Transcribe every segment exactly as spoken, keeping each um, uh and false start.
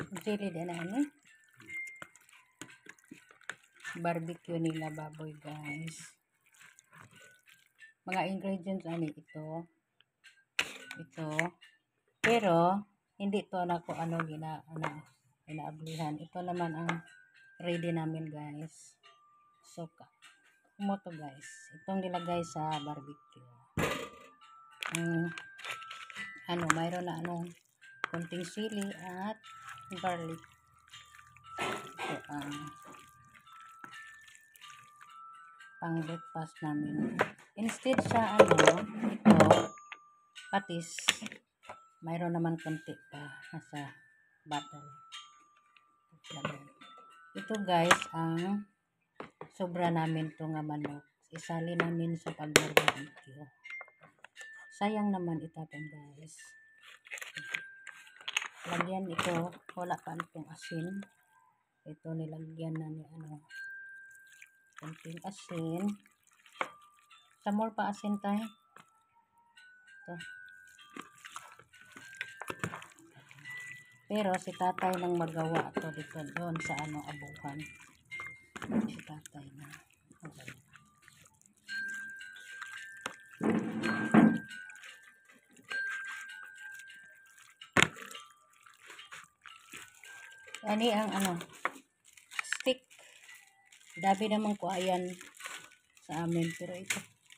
Chili din na ano. Barbecue nila baboy, guys. Mga ingredients ani ito. Ito. Pero hindi to na ko ano gina ano inaablihan. Ito naman ang ready namin, guys. So mo to, guys. Itong nilagay sa barbecue. Um, ano, mayroon na ano konting sili at garlic. Ito ang pang breakfast namin. Instead sa ano, ito, patis, mayroon naman konti pa nasa bottle. Ito, guys, ang sobra namin to nga manok. Isali namin sa pag-barbecue. Sayang naman itatong, guys. Lagyan ito, wala pa itong asin. Ito nilagyan na ni ano, konting asin. Sa more pa asin tayo. Ito. Pero si tatay nang magawa ito dito doon sa ano abuhan. Si tatay na magawa. Ani ang ano stick. Dabi naman ko ayan sa amin, pero ito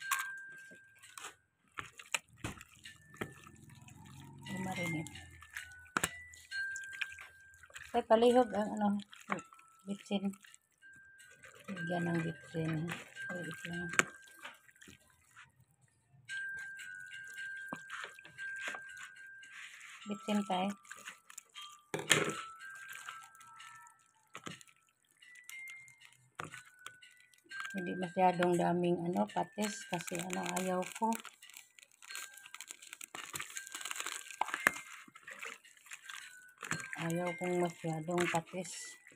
marinate. Ay, palihog ang ano bitsin. Bigyan ng bitsin. Ay, ito lang. Bitsin tayo. Hindi masyadong daming ano patis kasi ano ayaw ko. Ayaw kong masyadong patis.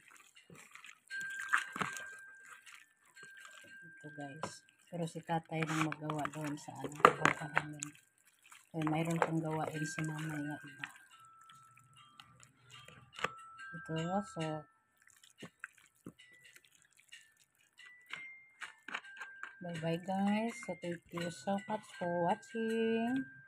Ito, guys. Pero si tatay nang magawa doon sa ano abuhan namin. Kaya mayroon pang gawain si mamay nga iba. Ito, so bye bye, guys. So thank you so much for watching.